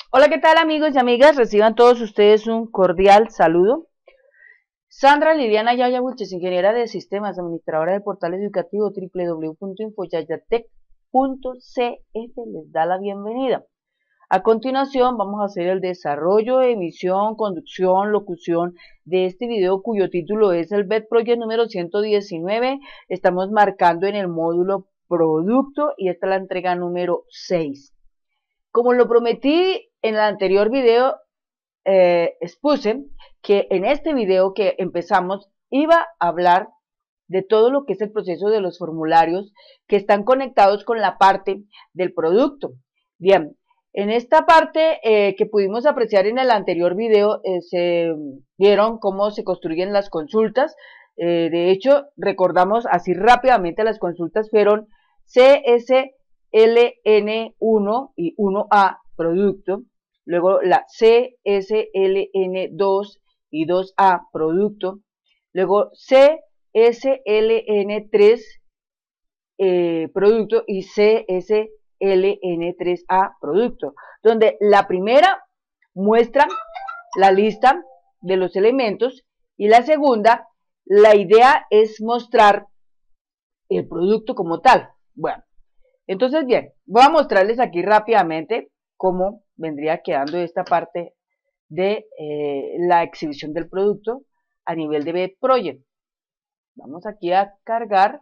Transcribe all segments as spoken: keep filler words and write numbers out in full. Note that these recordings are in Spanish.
Hola, ¿qué tal amigos y amigas? Reciban todos ustedes un cordial saludo. Sandra Liliana Yaya Wilches, ingeniera de sistemas, administradora de portales educativos, doble u doble u doble u punto infoyayatec punto c f, les da la bienvenida. A continuación vamos a hacer el desarrollo, emisión, conducción, locución de este video cuyo título es el B E D Project número ciento diecinueve. Estamos marcando en el módulo producto y esta es la entrega número seis. Como lo prometí en el anterior video, eh, expuse que en este video que empezamos iba a hablar de todo lo que es el proceso de los formularios que están conectados con la parte del producto. Bien, en esta parte eh, que pudimos apreciar en el anterior video, eh, se vieron cómo se construyen las consultas. Eh, de hecho, recordamos así rápidamente, las consultas fueron C S L N uno y uno A, producto, luego la C S L N dos y dos A, producto, luego C S L N tres, eh, producto, y C S L N tres A, producto, donde la primera muestra la lista de los elementos y la segunda, la idea es mostrar el producto como tal. Bueno, entonces bien, voy a mostrarles aquí rápidamente cómo vendría quedando esta parte de eh, la exhibición del producto a nivel de B E D Project. Vamos aquí a cargar.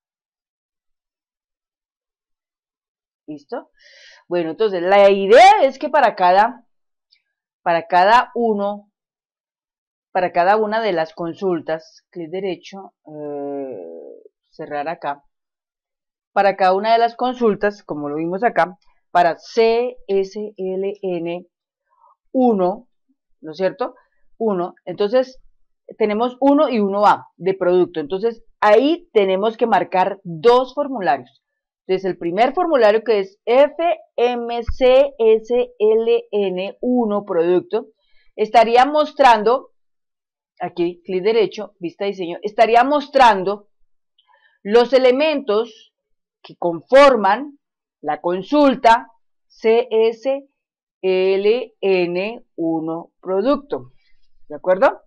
¿Listo? Bueno, entonces la idea es que para cada, para cada uno, para cada una de las consultas, clic derecho, eh, cerrar acá, para cada una de las consultas, como lo vimos acá, para C S L N uno, ¿no es cierto? uno, entonces tenemos uno y uno A de producto, entonces ahí tenemos que marcar dos formularios. Entonces el primer formulario, que es F M C S L N uno producto, estaría mostrando, aquí clic derecho, vista diseño, estaría mostrando los elementos que conforman la consulta C S L N uno producto, ¿de acuerdo?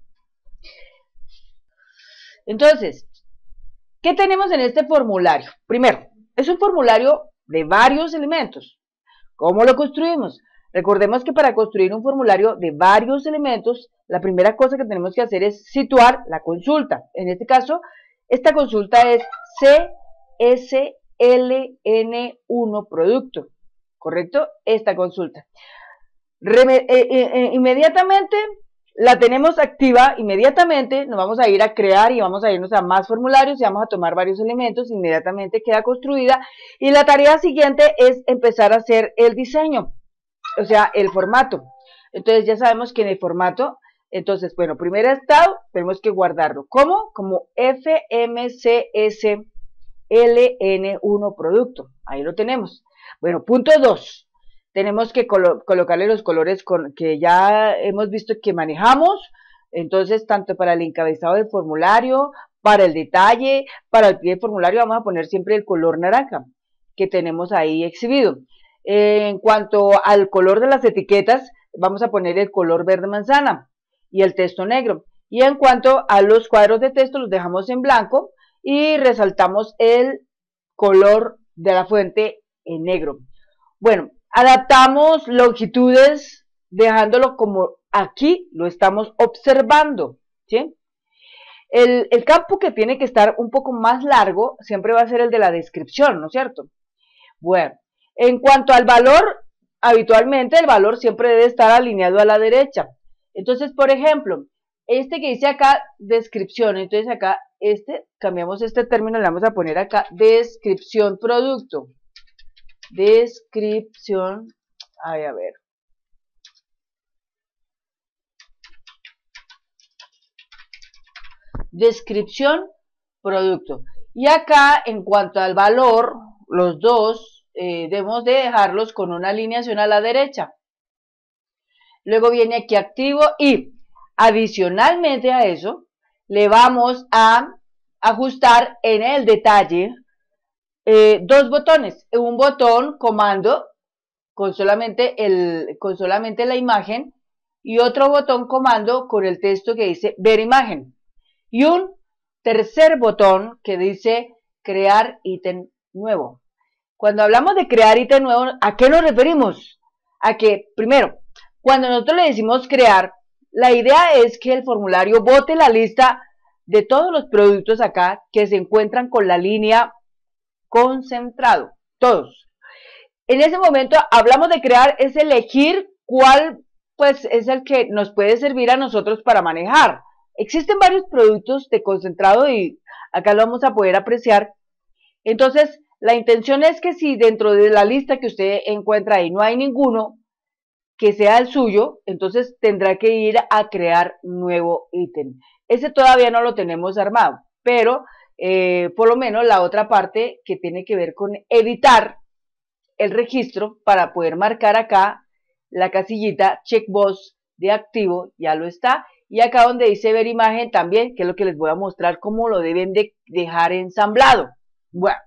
Entonces, ¿qué tenemos en este formulario? Primero, es un formulario de varios elementos. ¿Cómo lo construimos? Recordemos que para construir un formulario de varios elementos, la primera cosa que tenemos que hacer es situar la consulta. En este caso, esta consulta es C S L N uno producto, ¿correcto? Esta consulta. Reme eh, eh, eh, inmediatamente la tenemos activa, inmediatamente nos vamos a ir a crear y vamos a irnos a más formularios y vamos a tomar varios elementos, inmediatamente queda construida y la tarea siguiente es empezar a hacer el diseño, o sea, el formato. Entonces ya sabemos que en el formato, entonces, bueno, primer estado, tenemos que guardarlo. ¿Cómo? Como F M C S L N uno producto, ahí lo tenemos. Bueno, punto dos. Tenemos que colo colocarle los colores con, que ya hemos visto que manejamos, entonces tanto para el encabezado del formulario, para el detalle, para el pie del formulario vamos a poner siempre el color naranja que tenemos ahí exhibido. Eh, en cuanto al color de las etiquetas, vamos a poner el color verde manzana y el texto negro. Y en cuanto a los cuadros de texto, los dejamos en blanco y resaltamos el color de la fuente en negro. Bueno, adaptamos longitudes dejándolo como aquí lo estamos observando, ¿sí? El, el campo que tiene que estar un poco más largo siempre va a ser el de la descripción, ¿no es cierto? Bueno, en cuanto al valor, habitualmente el valor siempre debe estar alineado a la derecha. Entonces, por ejemplo, este que dice acá, descripción, entonces acá, este, cambiamos este término, le vamos a poner acá, descripción producto. Descripción, ay, a ver. Descripción, producto. Y acá, en cuanto al valor, los dos eh, debemos de dejarlos con una alineación a la derecha. Luego viene aquí activo y adicionalmente a eso, le vamos a ajustar en el detalle Eh, dos botones, un botón comando con solamente, el, con solamente la imagen y otro botón comando con el texto que dice ver imagen y un tercer botón que dice crear ítem nuevo. Cuando hablamos de crear ítem nuevo, ¿a qué nos referimos? A que, primero, cuando nosotros le decimos crear, la idea es que el formulario bote la lista de todos los productos acá que se encuentran con la línea concentrado, todos. En ese momento hablamos de crear, es elegir cuál pues es el que nos puede servir a nosotros para manejar. Existen varios productos de concentrado y acá lo vamos a poder apreciar. Entonces, la intención es que si dentro de la lista que usted encuentra ahí no hay ninguno que sea el suyo, entonces tendrá que ir a crear nuevo ítem. Ese todavía no lo tenemos armado, pero eh, por lo menos la otra parte que tiene que ver con editar el registro para poder marcar acá la casillita checkbox de activo, ya lo está. Y acá donde dice ver imagen también, que es lo que les voy a mostrar cómo lo deben de dejar ensamblado. Bueno.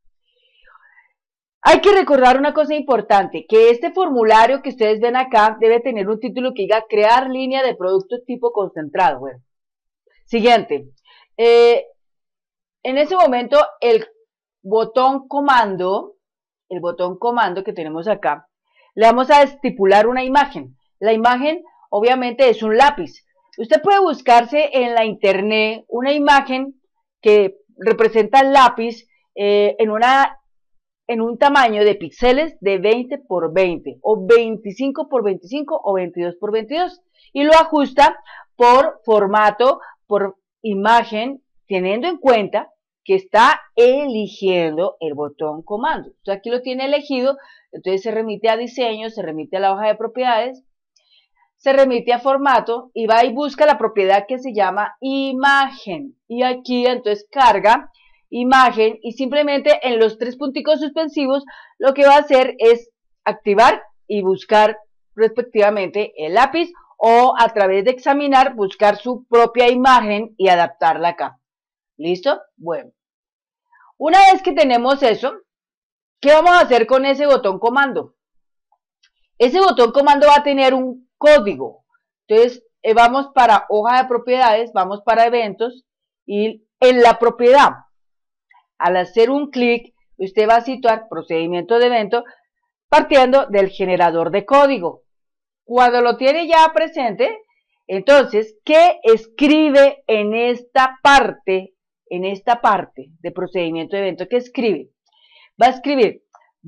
Hay que recordar una cosa importante, que este formulario que ustedes ven acá debe tener un título que diga crear línea de productos tipo concentrado. Bueno. Siguiente. Eh, en ese momento el botón comando, el botón comando que tenemos acá, le vamos a estipular una imagen. La imagen obviamente es un lápiz. Usted puede buscarse en la internet una imagen que representa el lápiz eh, en una en un tamaño de píxeles de veinte por veinte o veinticinco por veinticinco o veintidós por veintidós y lo ajusta por formato, por imagen, teniendo en cuenta que está eligiendo el botón comando. Entonces aquí lo tiene elegido, entonces se remite a diseño, se remite a la hoja de propiedades, se remite a formato y va y busca la propiedad que se llama imagen y aquí entonces carga imagen y simplemente en los tres punticos suspensivos lo que va a hacer es activar y buscar respectivamente el lápiz o a través de examinar buscar su propia imagen y adaptarla acá. ¿Listo? Bueno, una vez que tenemos eso, ¿qué vamos a hacer con ese botón comando? Ese botón comando va a tener un código. Entonces eh, vamos para hoja de propiedades, vamos para eventos y en la propiedad al hacer un clic, usted va a situar procedimiento de evento partiendo del generador de código. Cuando lo tiene ya presente, entonces, ¿qué escribe en esta parte, en esta parte de procedimiento de evento? ¿Qué escribe? Va a escribir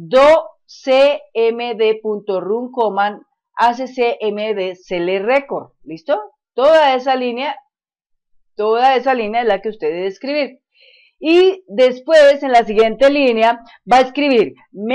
docmd.run command accmd select record. ¿Listo? Toda esa línea, toda esa línea es la que usted debe escribir. Y después, en la siguiente línea, va a escribir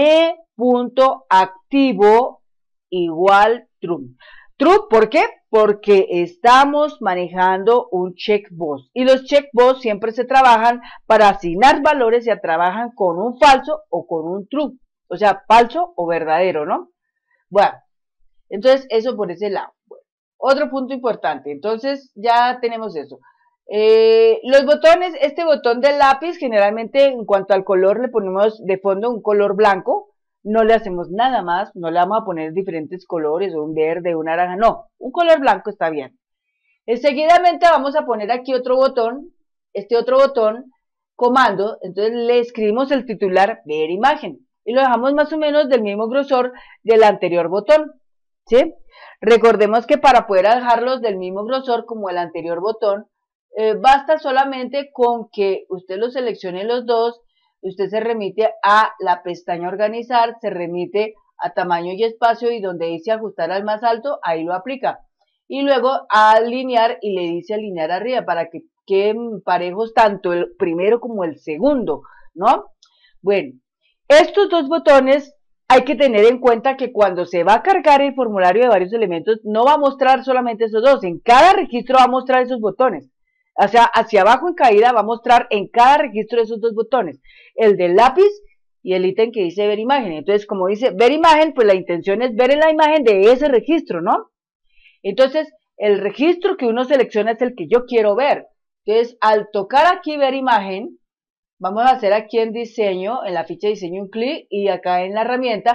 me.activo igual true. True, ¿por qué? Porque estamos manejando un checkbox. Y los checkbox siempre se trabajan para asignar valores, se trabajan con un falso o con un true. O sea, falso o verdadero, ¿no? Bueno, entonces eso por ese lado. Bueno, otro punto importante. Entonces ya tenemos eso. Eh, los botones, este botón del lápiz, generalmente en cuanto al color le ponemos de fondo un color blanco, no le hacemos nada más, no le vamos a poner diferentes colores, o un verde, un naranja, no, un color blanco está bien. Eh, seguidamente vamos a poner aquí otro botón, este otro botón, comando, entonces le escribimos el titular ver imagen, y lo dejamos más o menos del mismo grosor del anterior botón, ¿sí? Recordemos que para poder dejarlos del mismo grosor como el anterior botón, Eh, basta solamente con que usted los seleccione los dos, usted se remite a la pestaña organizar, se remite a tamaño y espacio y donde dice ajustar al más alto, ahí lo aplica. Y luego a alinear y le dice alinear arriba para que queden parejos tanto el primero como el segundo, ¿no? Bueno, estos dos botones hay que tener en cuenta que cuando se va a cargar el formulario de varios elementos no va a mostrar solamente esos dos, en cada registro va a mostrar esos botones. O sea, hacia abajo en caída va a mostrar en cada registro esos dos botones, el del lápiz y el ítem que dice ver imagen. Entonces, como dice ver imagen, pues la intención es ver en la imagen de ese registro, ¿no? Entonces, el registro que uno selecciona es el que yo quiero ver. Entonces, al tocar aquí ver imagen, vamos a hacer aquí en diseño, en la ficha de diseño un clic y acá en la herramienta,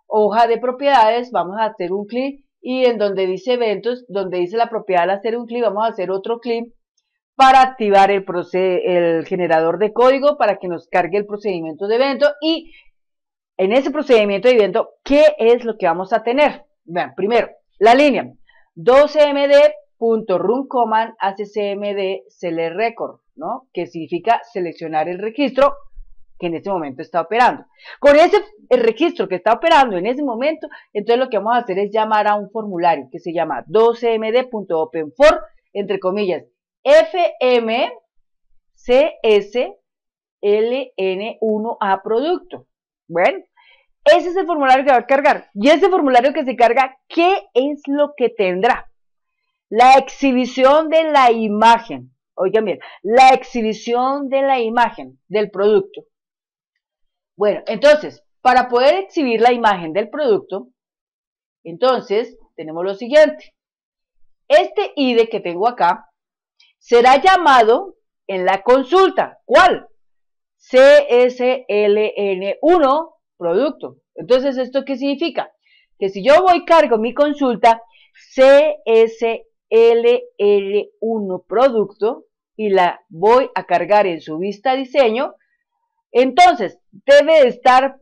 hoja de propiedades, vamos a hacer un clic y en donde dice eventos, donde dice la propiedad al hacer un clic, vamos a hacer otro clic para activar el, el generador de código para que nos cargue el procedimiento de evento. Y en ese procedimiento de evento, ¿qué es lo que vamos a tener? Vean, primero, la línea docmd.runCommand accmd select record, ¿no? Que significa seleccionar el registro que en ese momento está operando. Con ese el registro que está operando en ese momento, entonces lo que vamos a hacer es llamar a un formulario que se llama docmd.openfor, entre comillas, fmcsln uno a producto. Bueno, ese es el formulario que va a cargar. Y ese formulario que se carga, ¿qué es lo que tendrá? La exhibición de la imagen. Oigan bien, la exhibición de la imagen del producto. Bueno, entonces, para poder exhibir la imagen del producto, entonces tenemos lo siguiente. Este I D que tengo acá será llamado en la consulta. ¿Cuál? C S L N uno producto. Entonces, ¿esto qué significa? Que si yo voy cargo mi consulta C S L N uno producto y la voy a cargar en su vista diseño, entonces debe de estar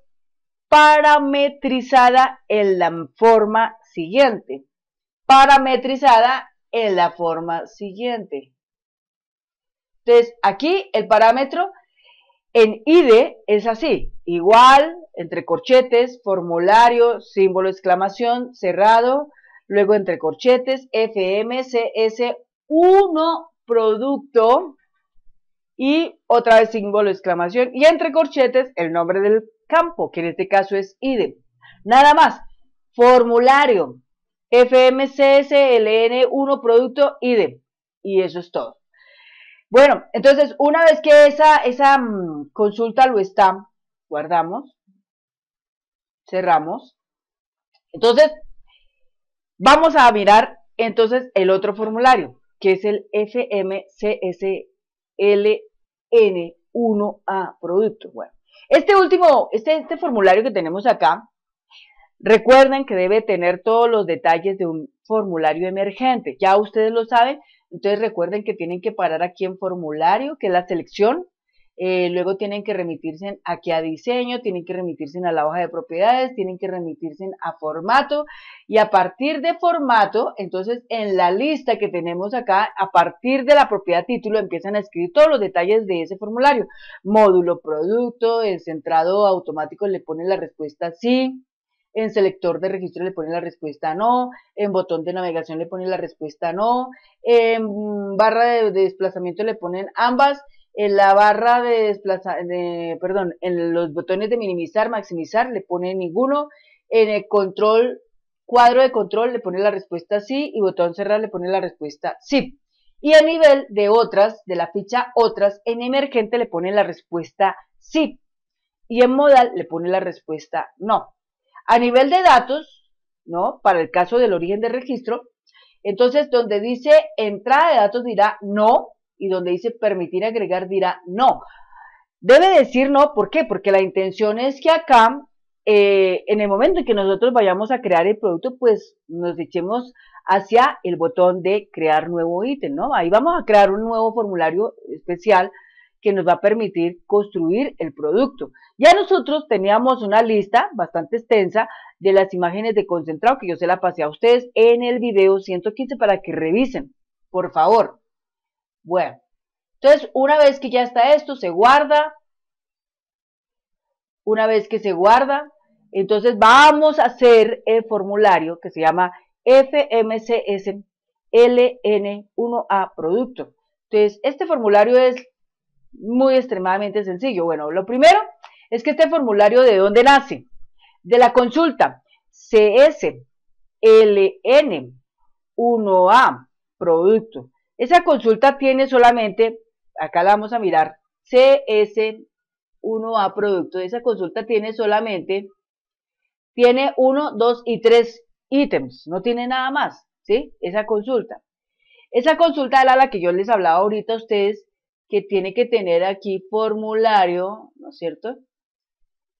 parametrizada en la forma siguiente. Parametrizada en la forma siguiente. Entonces, aquí el parámetro en I D es así, igual, entre corchetes, formulario, símbolo de exclamación, cerrado, luego entre corchetes, F M C S uno producto y otra vez símbolo de exclamación y entre corchetes el nombre del campo, que en este caso es I D. Nada más, formulario, F M C S L N uno producto I D y eso es todo. Bueno, entonces una vez que esa, esa um, consulta lo está, guardamos, cerramos. Entonces, vamos a mirar entonces el otro formulario, que es el F M C S L N uno A producto. Bueno, este último, este, este formulario que tenemos acá, recuerden que debe tener todos los detalles de un formulario emergente. Ya ustedes lo saben. Entonces recuerden que tienen que parar aquí en formulario, que es la selección, eh, luego tienen que remitirse aquí a diseño, tienen que remitirse a la hoja de propiedades, tienen que remitirse a formato, y a partir de formato, entonces en la lista que tenemos acá, a partir de la propiedad título, empiezan a escribir todos los detalles de ese formulario. Módulo producto, en centrado automático le ponen la respuesta sí, en selector de registro le ponen la respuesta no, en botón de navegación le ponen la respuesta no, en barra de, de desplazamiento le ponen ambas, en la barra de desplazamiento, de, perdón, en los botones de minimizar, maximizar le ponen ninguno, en el control, cuadro de control le ponen la respuesta sí y botón cerrar le ponen la respuesta sí. Y a nivel de otras, de la ficha otras, en emergente le ponen la respuesta sí y en modal le ponen la respuesta no. A nivel de datos, ¿no? Para el caso del origen de registro, entonces donde dice entrada de datos dirá no y donde dice permitir agregar dirá no. Debe decir no, ¿por qué? Porque la intención es que acá, eh, en el momento en que nosotros vayamos a crear el producto, pues nos echemos hacia el botón de crear nuevo ítem, ¿no? Ahí vamos a crear un nuevo formulario especial que nos va a permitir construir el producto. Ya nosotros teníamos una lista bastante extensa de las imágenes de concentrado que yo se la pasé a ustedes en el video ciento quince para que revisen, por favor. Bueno, entonces una vez que ya está esto, se guarda. Una vez que se guarda, entonces vamos a hacer el formulario que se llama F M C S L N uno A producto. Entonces, este formulario es muy extremadamente sencillo. Bueno, lo primero es que este formulario, ¿de dónde nace? De la consulta C S L N uno A producto. Esa consulta tiene solamente, acá la vamos a mirar, C S uno A producto. Esa consulta tiene solamente, tiene uno, dos y tres ítems, no tiene nada más, ¿sí? Esa consulta. Esa consulta era la que yo les hablaba ahorita a ustedes, que tiene que tener aquí formulario, ¿no es cierto?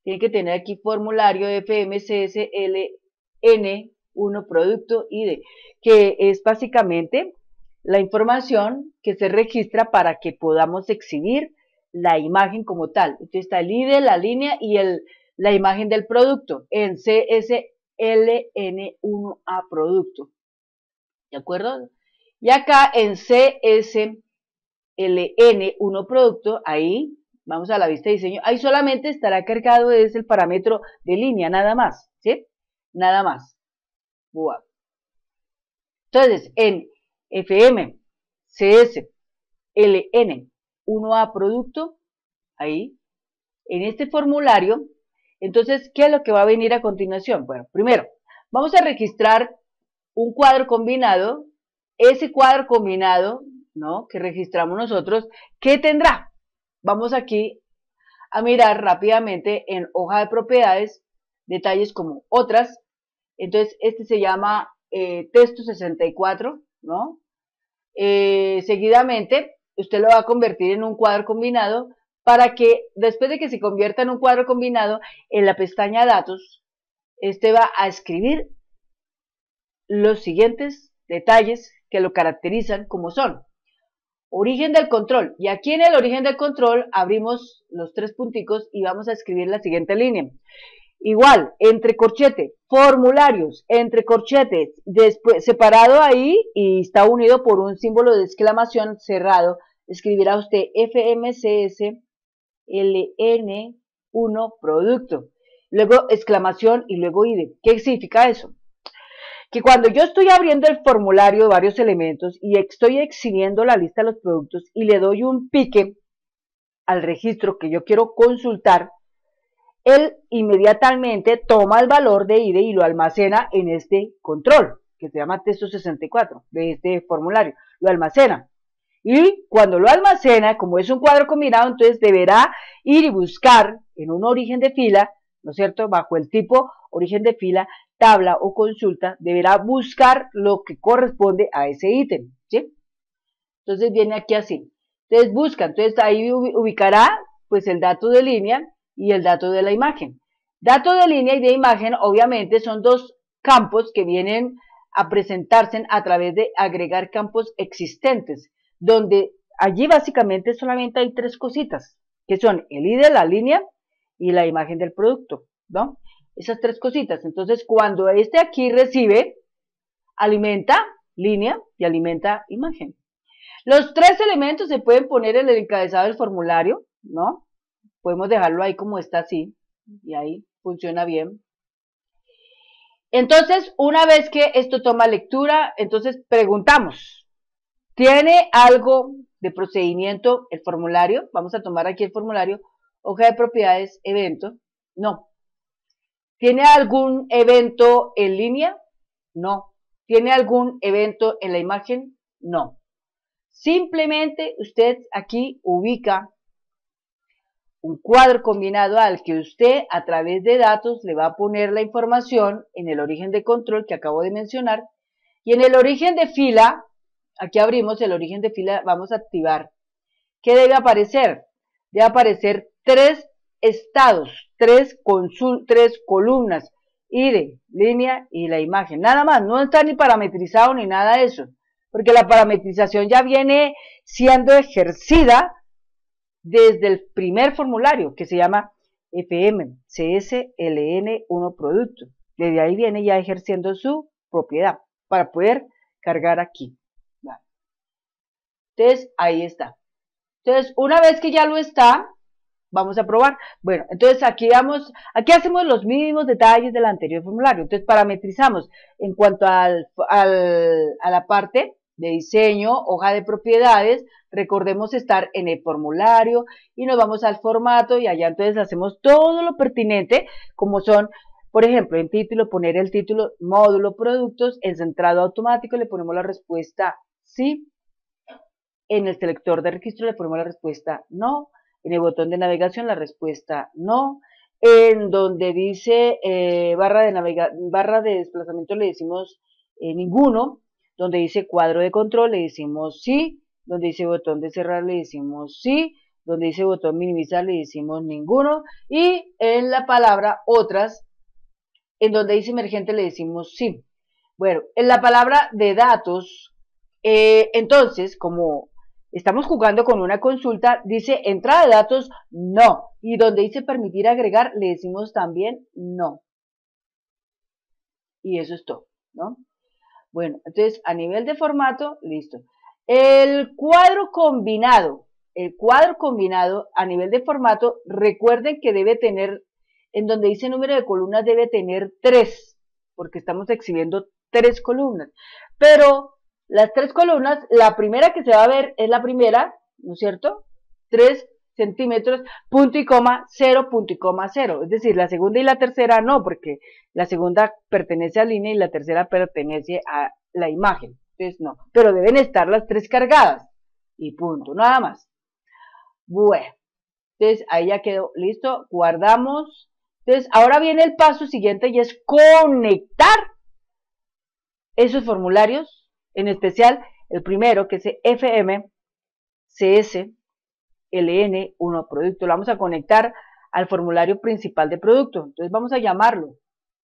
tiene que tener aquí formulario F M C S L N uno producto I D, que es básicamente la información que se registra para que podamos exhibir la imagen como tal. Entonces está el I D, la línea y el, la imagen del producto en C S L N uno A producto. ¿De acuerdo? Y acá en C S L N uno producto, ahí vamos a la vista de diseño, ahí solamente estará cargado es el parámetro de línea, nada más, ¿sí? Nada más. Wow. Entonces, en F M C S L N uno A producto, ahí, en este formulario, entonces, ¿qué es lo que va a venir a continuación? Bueno, primero, vamos a registrar un cuadro combinado. Ese cuadro combinado, ¿no?, que registramos nosotros, ¿qué tendrá? Vamos aquí a mirar rápidamente en hoja de propiedades, detalles como otras. Entonces, este se llama eh, texto sesenta y cuatro, ¿no? Eh, seguidamente, usted lo va a convertir en un cuadro combinado para que, después de que se convierta en un cuadro combinado, en la pestaña datos, este va a escribir los siguientes detalles que lo caracterizan, como son origen del control. Y aquí en el origen del control abrimos los tres punticos y vamos a escribir la siguiente línea. Igual, entre corchete, formularios, entre corchetes, después, separado ahí y está unido por un símbolo de exclamación cerrado, escribirá usted F M C S L N uno producto. Luego exclamación y luego I D. ¿Qué significa eso? Que cuando yo estoy abriendo el formulario de varios elementos y estoy exhibiendo la lista de los productos y le doy un pique al registro que yo quiero consultar, él inmediatamente toma el valor de I D y lo almacena en este control, que se llama texto sesenta y cuatro, de este formulario, lo almacena. Y cuando lo almacena, como es un cuadro combinado, entonces deberá ir y buscar en un origen de fila, ¿no es cierto?, bajo el tipo origen de fila, tabla o consulta, deberá buscar lo que corresponde a ese ítem, ¿sí? Entonces viene aquí así. Entonces busca, entonces ahí ubicará pues el dato de línea y el dato de la imagen. Dato de línea y de imagen obviamente son dos campos que vienen a presentarse a través de agregar campos existentes, donde allí básicamente solamente hay tres cositas, que son el I D, la línea y la imagen del producto, ¿no? Esas tres cositas. Entonces, cuando este aquí recibe, alimenta línea y alimenta imagen. Los tres elementos se pueden poner en el encabezado del formulario, ¿no? Podemos dejarlo ahí como está así, y ahí funciona bien. Entonces, una vez que esto toma lectura, entonces preguntamos, ¿tiene algo de procedimiento el formulario? Vamos a tomar aquí el formulario, hoja de propiedades, evento. No. ¿Tiene algún evento en línea? No. ¿Tiene algún evento en la imagen? No. Simplemente usted aquí ubica un cuadro combinado al que usted a través de datos le va a poner la información en el origen de control que acabo de mencionar, y en el origen de fila, aquí abrimos el origen de fila, vamos a activar. ¿Qué debe aparecer? Debe aparecer tres estados, tres, consul, tres columnas, I D, línea y la imagen. Nada más, no está ni parametrizado ni nada de eso, porque la parametrización ya viene siendo ejercida desde el primer formulario, que se llama F M C S L N uno producto. Desde ahí viene ya ejerciendo su propiedad para poder cargar aquí. Entonces, ahí está. Entonces, una vez que ya lo está, vamos a probar. Bueno, entonces aquí vamos, aquí hacemos los mínimos detalles del anterior formulario. Entonces, parametrizamos en cuanto al, al, a la parte de diseño, hoja de propiedades, recordemos estar en el formulario y nos vamos al formato y allá entonces hacemos todo lo pertinente, como son, por ejemplo, en título, poner el título, módulo, productos, en centrado automático le ponemos la respuesta sí, en el selector de registro le ponemos la respuesta no, en el botón de navegación la respuesta no, en donde dice eh, barra, de navega barra de desplazamiento le decimos eh, ninguno, donde dice cuadro de control le decimos sí, donde dice botón de cerrar le decimos sí, donde dice botón minimizar le decimos ninguno, y en la palabra otras, en donde dice emergente le decimos sí. Bueno, en la palabra de datos, eh, entonces, como estamos jugando con una consulta, dice entrada de datos, no, y donde dice permitir agregar, le decimos también no. Y eso es todo, ¿no? Bueno, entonces a nivel de formato, listo. El cuadro combinado, el cuadro combinado a nivel de formato, recuerden que debe tener, en donde dice número de columnas, debe tener tres, porque estamos exhibiendo tres columnas. Pero las tres columnas, la primera que se va a ver es la primera, ¿no es cierto? tres centímetros, punto y coma, cero, punto y coma, cero. Es decir, la segunda y la tercera no, porque la segunda pertenece a línea y la tercera pertenece a la imagen. Entonces no, pero deben estar las tres cargadas. Y punto, nada más. Bueno, entonces ahí ya quedó listo, guardamos. Entonces ahora viene el paso siguiente y es conectar esos formularios, en especial el primero que es F M C S L N uno producto, lo vamos a conectar al formulario principal de producto. Entonces vamos a llamarlo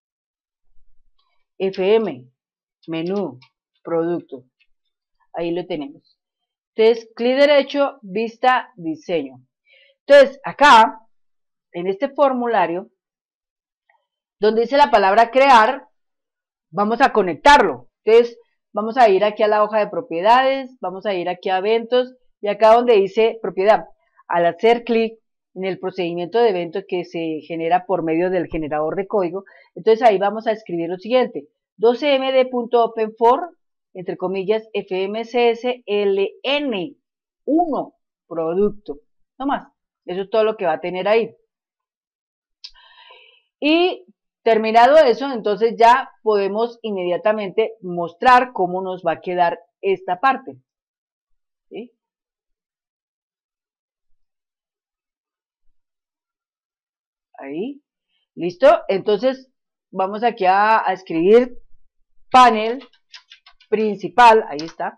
F M, menú, producto. Ahí lo tenemos. Entonces, clic derecho, vista, diseño. Entonces, acá, en este formulario, donde dice la palabra crear, vamos a conectarlo. Entonces, vamos a ir aquí a la hoja de propiedades, vamos a ir aquí a eventos, y acá donde dice propiedad, al hacer clic en el procedimiento de evento que se genera por medio del generador de código, entonces ahí vamos a escribir lo siguiente, doce m d punto open for, entre comillas, F M C S L N uno, producto, no más, eso es todo lo que va a tener ahí. Y terminado eso, entonces ya podemos inmediatamente mostrar cómo nos va a quedar esta parte, ¿sí? Ahí, listo. Entonces vamos aquí a, a escribir panel principal, ahí está.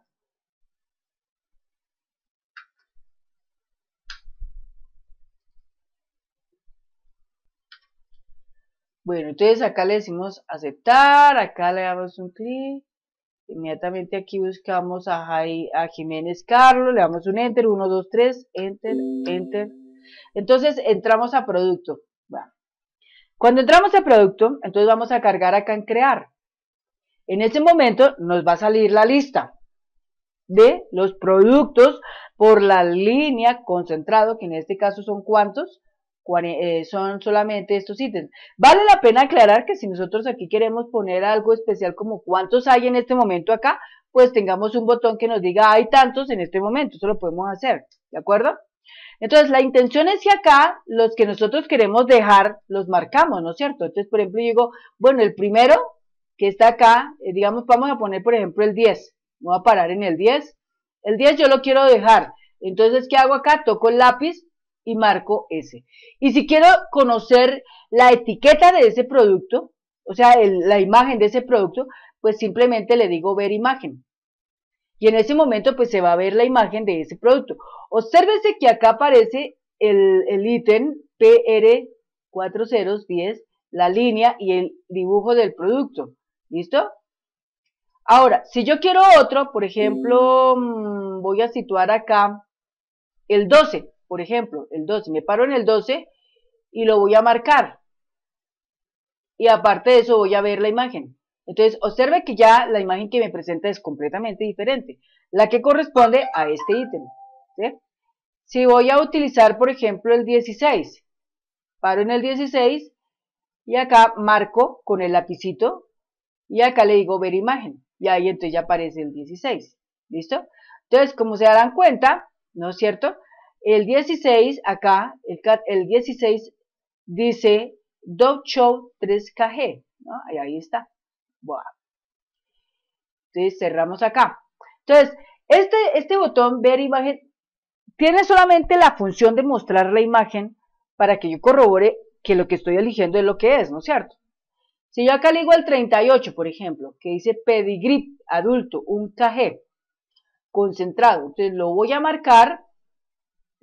Bueno, entonces acá le decimos aceptar, acá le damos un clic, inmediatamente aquí buscamos a, Jai, a Jiménez Carlos, le damos un enter, uno, dos, tres, enter, enter. Entonces entramos a producto. Bueno, cuando entramos a producto, entonces vamos a cargar acá en crear. En ese momento nos va a salir la lista de los productos por la línea concentrado, que en este caso son ¿cuántos? Eh, son solamente estos ítems. Vale la pena aclarar que si nosotros aquí queremos poner algo especial como cuántos hay en este momento acá, pues tengamos un botón que nos diga hay tantos en este momento, eso lo podemos hacer, ¿de acuerdo? Entonces la intención es que acá los que nosotros queremos dejar los marcamos, ¿no es cierto? Entonces por ejemplo yo digo, bueno, el primero que está acá, eh, digamos vamos a poner por ejemplo el diez, no voy a parar en el diez, el diez yo lo quiero dejar, entonces ¿qué hago acá? Toco el lápiz y marco ese. Y si quiero conocer la etiqueta de ese producto, o sea, el, la imagen de ese producto, pues simplemente le digo ver imagen. Y en ese momento pues se va a ver la imagen de ese producto. Obsérvese que acá aparece el, el ítem P R cuatro ceros diez, la línea y el dibujo del producto. ¿Listo? Ahora, si yo quiero otro, por ejemplo, voy a situar acá el doce. Por ejemplo, el doce, me paro en el doce y lo voy a marcar. Y aparte de eso voy a ver la imagen. Entonces, observe que ya la imagen que me presenta es completamente diferente. La que corresponde a este ítem. ¿Sí? Si voy a utilizar, por ejemplo, el dieciséis, paro en el dieciséis y acá marco con el lapicito y acá le digo ver imagen. Y ahí entonces ya aparece el dieciséis. ¿Listo? Entonces, como se darán cuenta, ¿no es cierto? El dieciséis, acá, el, el dieciséis dice Dog Show tres K G, ¿no? Ahí, ahí está. Bueno. Entonces cerramos acá. Entonces, este, este botón ver imagen tiene solamente la función de mostrar la imagen para que yo corrobore que lo que estoy eligiendo es lo que es, ¿no es cierto? Si yo acá le digo el treinta y ocho, por ejemplo, que dice Pedigree adulto, un K G, concentrado, entonces lo voy a marcar, ¿sí?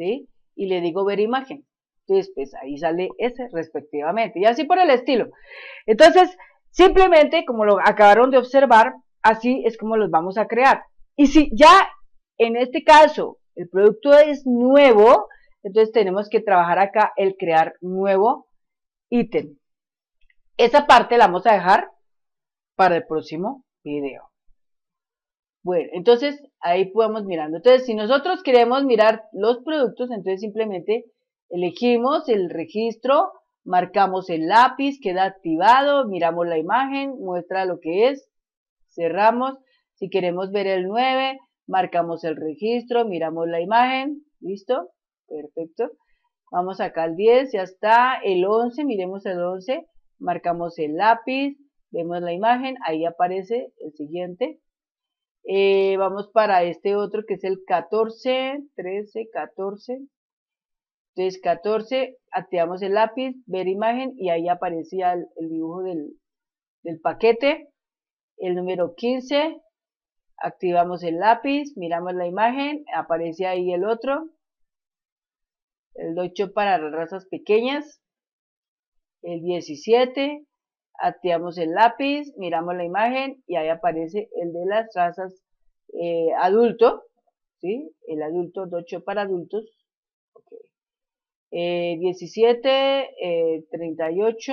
y le digo ver imagen. Entonces, pues ahí sale ese respectivamente, y así por el estilo. Entonces, simplemente, como lo acabaron de observar, así es como los vamos a crear. Y si ya en este caso el producto es nuevo, entonces tenemos que trabajar acá el crear nuevo ítem. Esa parte la vamos a dejar para el próximo video. Bueno, entonces ahí podemos mirando. Entonces, si nosotros queremos mirar los productos, entonces simplemente elegimos el registro, marcamos el lápiz, queda activado, miramos la imagen, muestra lo que es, cerramos. Si queremos ver el nueve, marcamos el registro, miramos la imagen, listo, perfecto. Vamos acá al diez, ya está. El once, miremos el once, marcamos el lápiz, vemos la imagen, ahí aparece el siguiente. Eh, vamos para este otro que es el catorce, trece, catorce. Entonces catorce, activamos el lápiz, ver imagen y ahí aparecía el, el dibujo del, del paquete. El número quince, activamos el lápiz, miramos la imagen, aparece ahí el otro. El ocho para las razas pequeñas. El diecisiete, activamos el lápiz, miramos la imagen y ahí aparece el de las razas eh, adulto, ¿sí? El adulto, ocho para adultos. Okay. Eh, diecisiete, eh, treinta y ocho,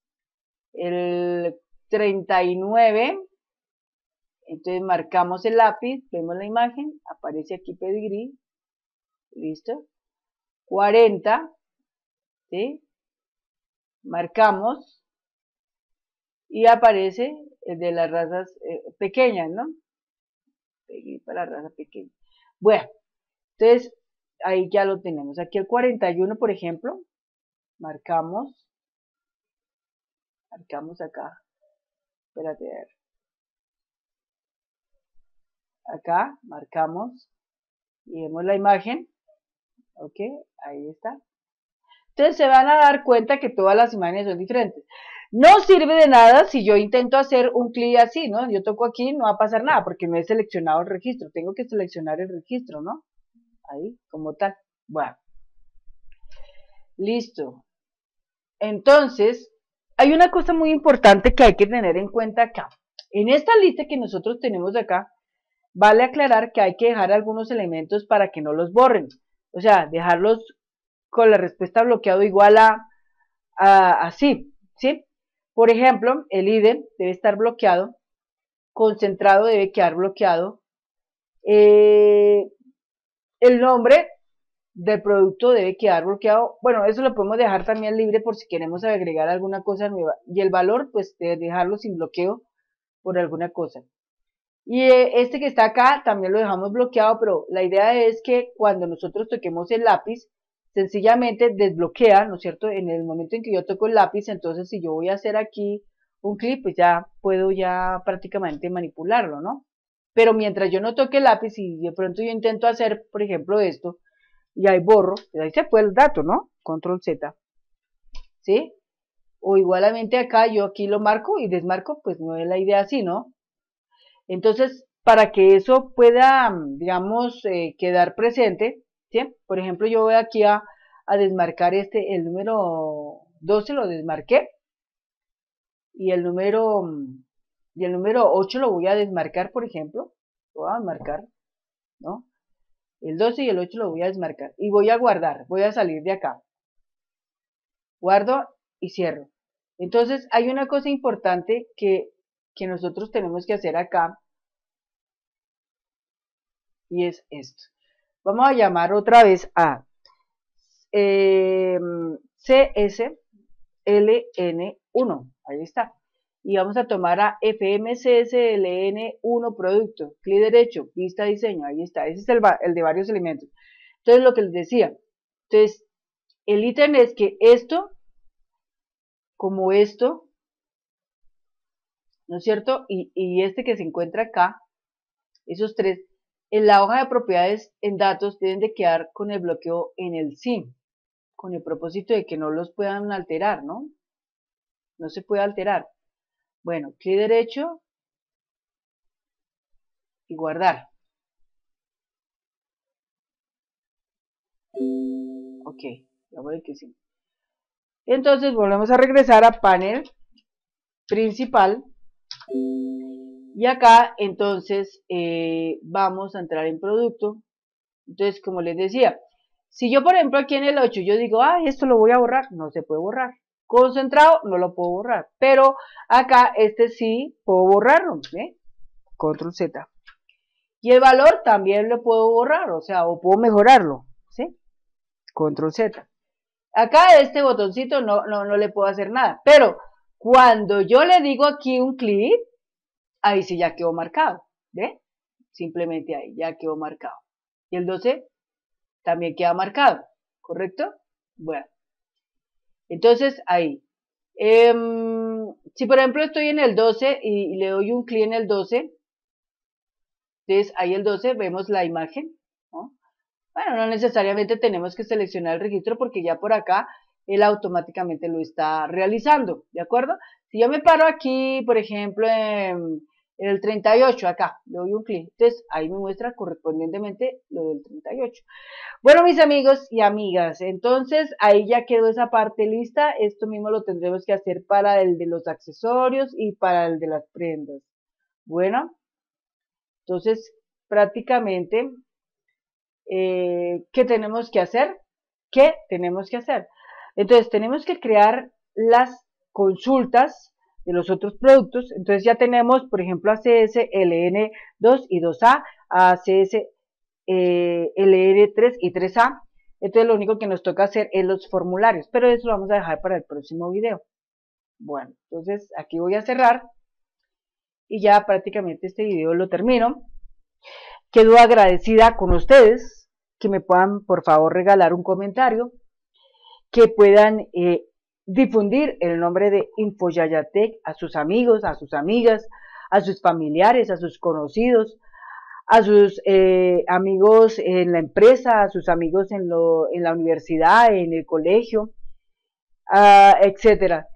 el treinta y nueve, entonces marcamos el lápiz, vemos la imagen, aparece aquí pedigrí, listo. cuarenta, ¿sí? Marcamos y aparece el de las razas eh, pequeñas, ¿no? Para la raza pequeña. Bueno, entonces ahí ya lo tenemos. Aquí el cuarenta y uno, por ejemplo, marcamos, marcamos acá, espérate, a ver. Acá marcamos y vemos la imagen, ok, ahí está. Entonces se van a dar cuenta que todas las imágenes son diferentes. No sirve de nada si yo intento hacer un clic así, ¿no? Yo toco aquí, no va a pasar nada porque no he seleccionado el registro. Tengo que seleccionar el registro, ¿no? Ahí, como tal. Bueno. Listo. Entonces, hay una cosa muy importante que hay que tener en cuenta acá. En esta lista que nosotros tenemos acá, vale aclarar que hay que dejar algunos elementos para que no los borren. O sea, dejarlos con la respuesta bloqueado igual a, a así, ¿sí? Por ejemplo, el I D E debe estar bloqueado, concentrado debe quedar bloqueado, eh, el nombre del producto debe quedar bloqueado. Bueno, eso lo podemos dejar también libre por si queremos agregar alguna cosa nueva. Y el valor, pues, de dejarlo sin bloqueo por alguna cosa. Y este que está acá también lo dejamos bloqueado, pero la idea es que cuando nosotros toquemos el lápiz, sencillamente desbloquea, ¿no es cierto? En el momento en que yo toco el lápiz, entonces si yo voy a hacer aquí un clic, pues ya puedo ya prácticamente manipularlo, ¿no? Pero mientras yo no toque el lápiz y de pronto yo intento hacer, por ejemplo, esto, y ahí borro, pues ahí se fue el dato, ¿no? Control Z, ¿sí? O igualmente acá, yo aquí lo marco y desmarco, pues no es la idea así, ¿no? Entonces, para que eso pueda, digamos, eh, quedar presente, ¿sí? Por ejemplo, yo voy aquí a, a desmarcar este, el número doce lo desmarqué, y el número, y el número ocho lo voy a desmarcar, por ejemplo, lo voy a desmarcar, ¿no? El doce y el ocho lo voy a desmarcar, y voy a guardar, voy a salir de acá, guardo y cierro. Entonces, hay una cosa importante que, que nosotros tenemos que hacer acá, y es esto. Vamos a llamar otra vez a eh, C S L N uno, ahí está. Y vamos a tomar a F M C S L N uno producto, clic derecho, vista diseño, ahí está. Ese es el, el de varios elementos. Entonces, lo que les decía, entonces, el ítem es que esto, como esto, ¿no es cierto? Y, y este que se encuentra acá, esos tres, en la hoja de propiedades en datos deben de quedar con el bloqueo en el sim, con el propósito de que no los puedan alterar, ¿no? No se puede alterar. Bueno, clic derecho y guardar. Ok, vamos a ver que sí. Entonces volvemos a regresar a panel principal. Y acá entonces eh, vamos a entrar en producto. Entonces, como les decía, si yo por ejemplo aquí en el ocho yo digo, ah, esto lo voy a borrar, no se puede borrar. Concentrado, no lo puedo borrar. Pero acá este sí puedo borrarlo, ¿eh? Control Z. Y el valor también lo puedo borrar, o sea, o puedo mejorarlo, ¿sí? Control Z. Acá este botoncito no, no, no le puedo hacer nada. Pero cuando yo le digo aquí un clic, ahí sí ya quedó marcado, ¿ve? Simplemente ahí ya quedó marcado. Y el doce también queda marcado, ¿correcto? Bueno, entonces ahí. Eh, si por ejemplo estoy en el doce y, y le doy un clic en el doce, entonces ahí el doce vemos la imagen, ¿no? Bueno, no necesariamente tenemos que seleccionar el registro porque ya por acá él automáticamente lo está realizando, ¿de acuerdo? Si yo me paro aquí, por ejemplo, en el treinta y ocho, acá, le doy un clic, entonces ahí me muestra correspondientemente lo del treinta y ocho. Bueno, mis amigos y amigas, entonces ahí ya quedó esa parte lista. Esto mismo lo tendremos que hacer para el de los accesorios y para el de las prendas. Bueno, entonces prácticamente, eh, ¿qué tenemos que hacer? ¿Qué tenemos que hacer? Entonces tenemos que crear las consultas de los otros productos. Entonces ya tenemos, por ejemplo, A C S, L N dos y dos A, A C S, eh, L N tres y tres A. Entonces lo único que nos toca hacer es los formularios, pero eso lo vamos a dejar para el próximo video. Bueno, entonces aquí voy a cerrar y ya prácticamente este video lo termino. Quedo agradecida con ustedes, que me puedan por favor regalar un comentario, que puedan eh, difundir el nombre de InfoYayaTech a sus amigos, a sus amigas, a sus familiares, a sus conocidos, a sus eh, amigos en la empresa, a sus amigos en, lo, en la universidad, en el colegio, uh, etcétera.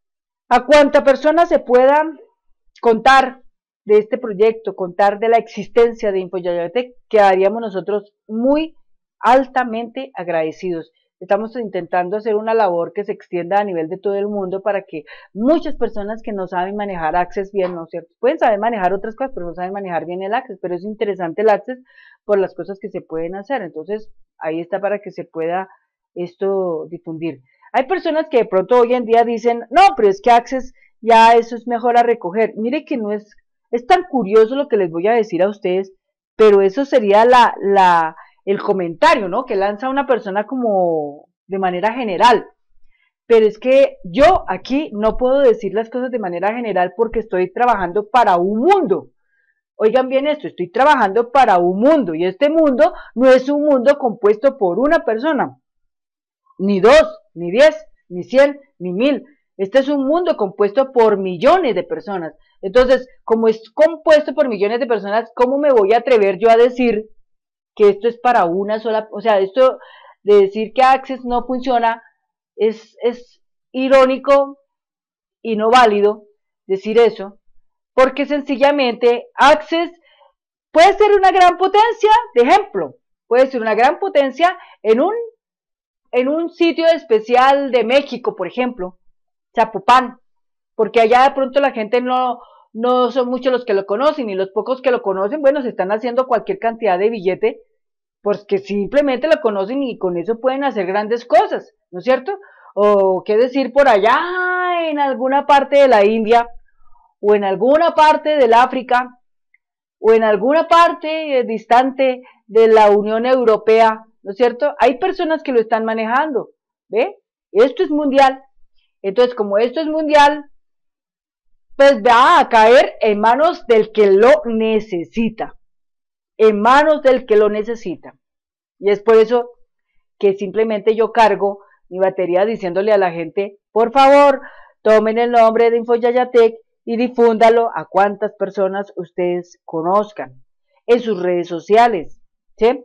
A cuánta persona se pueda contar de este proyecto, contar de la existencia de InfoYayaTech, quedaríamos nosotros muy altamente agradecidos. Estamos intentando hacer una labor que se extienda a nivel de todo el mundo para que muchas personas que no saben manejar Access bien, ¿no es cierto? Pueden saber manejar otras cosas, pero no saben manejar bien el Access, pero es interesante el Access por las cosas que se pueden hacer. Entonces, ahí está para que se pueda esto difundir. Hay personas que de pronto hoy en día dicen, no, pero es que Access ya eso es mejor a recoger. Mire que no es, es tan curioso lo que les voy a decir a ustedes, pero eso sería la, la, el comentario, ¿no? Que lanza una persona como de manera general. Pero es que yo aquí no puedo decir las cosas de manera general porque estoy trabajando para un mundo. Oigan bien esto, estoy trabajando para un mundo y este mundo no es un mundo compuesto por una persona, ni dos, ni diez, ni cien, ni mil. Este es un mundo compuesto por millones de personas. Entonces, como es compuesto por millones de personas, ¿cómo me voy a atrever yo a decir que esto es para una sola? O sea, esto de decir que Access no funciona es, es irónico y no válido decir eso, porque sencillamente Access puede ser una gran potencia, de ejemplo, puede ser una gran potencia en un, en un sitio especial de México, por ejemplo, Zapopan, porque allá de pronto la gente no, no son muchos los que lo conocen, y los pocos que lo conocen, bueno, se están haciendo cualquier cantidad de billete, porque simplemente lo conocen y con eso pueden hacer grandes cosas, ¿no es cierto? O qué decir por allá en alguna parte de la India, o en alguna parte del África, o en alguna parte distante de la Unión Europea, ¿no es cierto? Hay personas que lo están manejando, ¿ve? Esto es mundial. Entonces, como esto es mundial, pues va a caer en manos del que lo necesita, en manos del que lo necesita. Y es por eso que simplemente yo cargo mi batería diciéndole a la gente, por favor, tomen el nombre de InfoYayaTech y difúndalo a cuantas personas ustedes conozcan en sus redes sociales, ¿sí?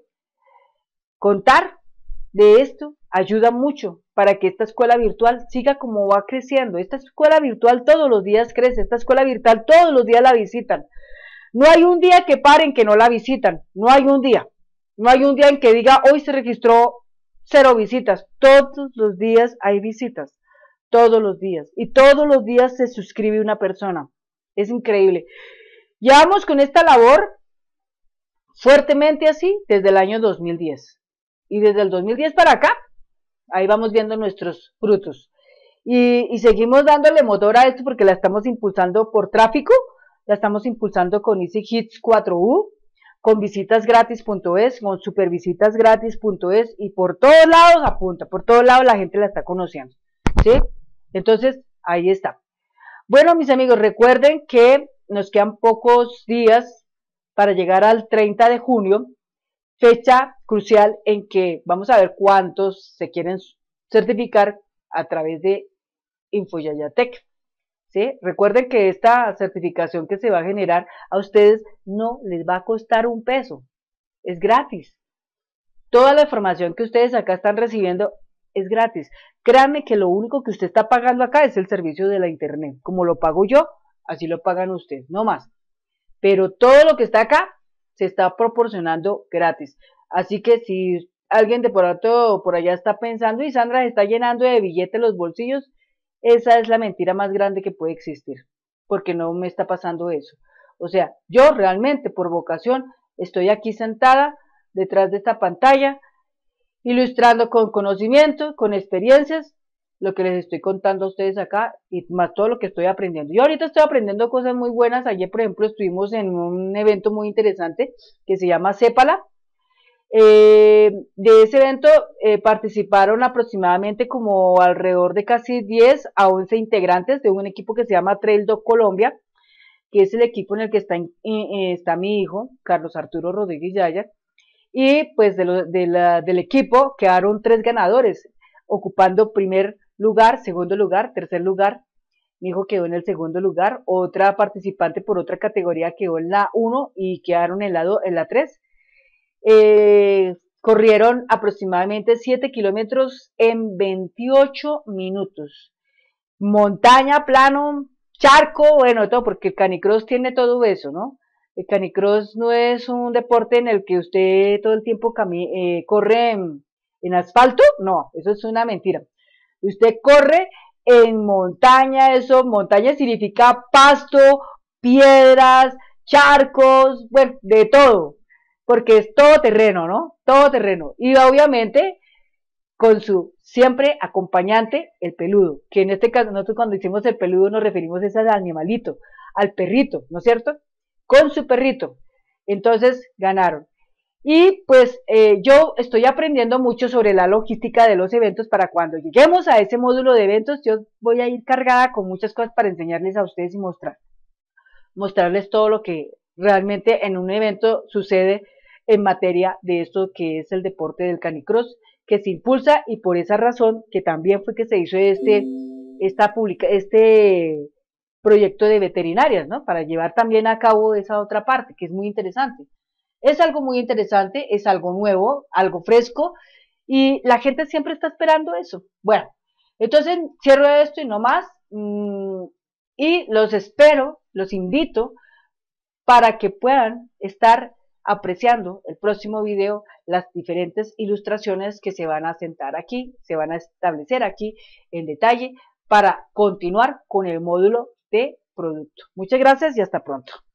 Contar de esto ayuda mucho para que esta escuela virtual siga como va creciendo. Esta escuela virtual todos los días crece, esta escuela virtual todos los días la visitan. No hay un día que paren que no la visitan, no hay un día. No hay un día en que diga, hoy se registró cero visitas. Todos los días hay visitas, todos los días. Y todos los días se suscribe una persona. Es increíble. Llevamos con esta labor fuertemente así desde el año dos mil diez. Y desde el dos mil diez para acá, ahí vamos viendo nuestros frutos. Y, y seguimos dándole motor a esto porque la estamos impulsando por tráfico, la estamos impulsando con Easy Hits cuatro U, con visitasgratis punto es, con supervisitasgratis punto es, y por todos lados apunta, por todos lados la gente la está conociendo, ¿sí? Entonces, ahí está. Bueno, mis amigos, recuerden que nos quedan pocos días para llegar al treinta de junio, fecha crucial en que vamos a ver cuántos se quieren certificar a través de InfoYayaTech. ¿Sí? Recuerden que esta certificación que se va a generar a ustedes no les va a costar un peso, es gratis. Toda la información que ustedes acá están recibiendo es gratis. Créanme que lo único que usted está pagando acá es el servicio de la internet. Como lo pago yo, así lo pagan ustedes, no más. Pero todo lo que está acá se está proporcionando gratis. Así que si alguien de por, otro, por allá está pensando y Sandra se está llenando de billetes los bolsillos, esa es la mentira más grande que puede existir, porque no me está pasando eso. O sea, yo realmente por vocación estoy aquí sentada detrás de esta pantalla, ilustrando con conocimiento, con experiencias, lo que les estoy contando a ustedes acá, y más todo lo que estoy aprendiendo. Yo ahorita estoy aprendiendo cosas muy buenas. Ayer, por ejemplo, estuvimos en un evento muy interesante que se llama Sépala. Eh, de ese evento eh, participaron aproximadamente como alrededor de casi diez a once integrantes de un equipo que se llama Trail Dog Colombia, que es el equipo en el que está, eh, está mi hijo, Carlos Arturo Rodríguez Yaya, y pues de lo, de la, del equipo quedaron tres ganadores, ocupando primer lugar, segundo lugar, tercer lugar. Mi hijo quedó en el segundo lugar, otra participante por otra categoría quedó en la uno y quedaron en la, do, en la tres. Eh, corrieron aproximadamente siete kilómetros en veintiocho minutos. Montaña, plano, charco, bueno, todo, porque el canicross tiene todo eso, ¿no? El canicross no es un deporte en el que usted todo el tiempo eh, corre en, en asfalto, no, eso es una mentira. Usted corre en montaña, eso, montaña significa pasto, piedras, charcos, bueno, de todo. Porque es todo terreno, ¿no? Todo terreno. Y obviamente con su siempre acompañante, el peludo, que en este caso nosotros cuando decimos el peludo nos referimos a ese animalito, al perrito, ¿no es cierto? Con su perrito. Entonces ganaron. Y pues eh, yo estoy aprendiendo mucho sobre la logística de los eventos para cuando lleguemos a ese módulo de eventos, yo voy a ir cargada con muchas cosas para enseñarles a ustedes y mostrar, mostrarles todo lo que realmente en un evento sucede en materia de esto que es el deporte del canicross, que se impulsa, y por esa razón que también fue que se hizo este, esta publica, este proyecto de veterinarias, ¿no? Para llevar también a cabo esa otra parte, que es muy interesante. Es algo muy interesante, es algo nuevo, algo fresco, y la gente siempre está esperando eso. Bueno, entonces cierro esto y no más, mmm, y los espero, los invito para que puedan estar apreciando el próximo video las diferentes ilustraciones que se van a sentar aquí, se van a establecer aquí en detalle para continuar con el módulo de producto. Muchas gracias y hasta pronto.